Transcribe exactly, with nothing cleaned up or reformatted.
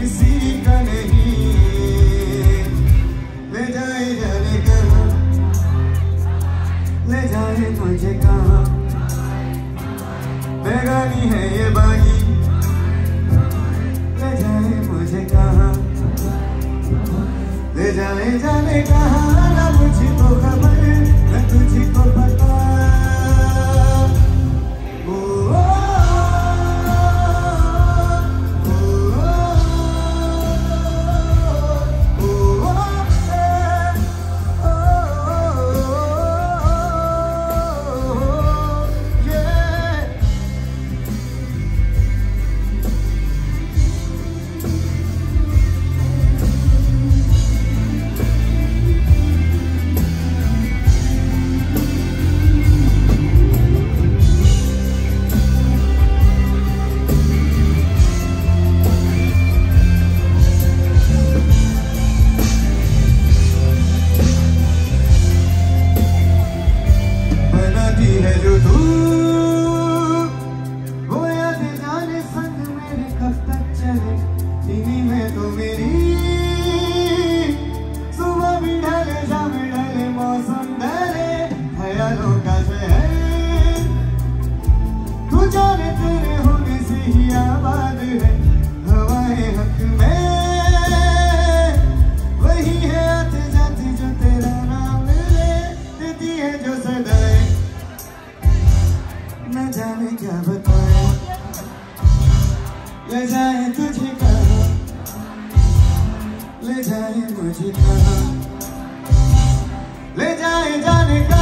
किसी का नहीं। ले जाए जाने कहाँ, ले जाए मुझे कहाँ, बेगानी है ये बागी, ले जाए मुझे कहाँ, ले जाए जाने कहाँ, ना मुझको खबर न तुझको पता। है जो तू वो याद जाने संग मेरे कब तक चले, इन्हीं में तो मेरी सुबह भी ढले शाम ढले मौसम ढले, ख्यालों का शहर तू जाने तेरे होने से ही आबाद है। हवाएं हक में वही है आते जाते जो तेरा नाम ले देती है जो सदाएं, न जाने क्या बताए। ले जाए तुझे कहाँ, ले जाए मुझे कहाँ, ले जाए जाने का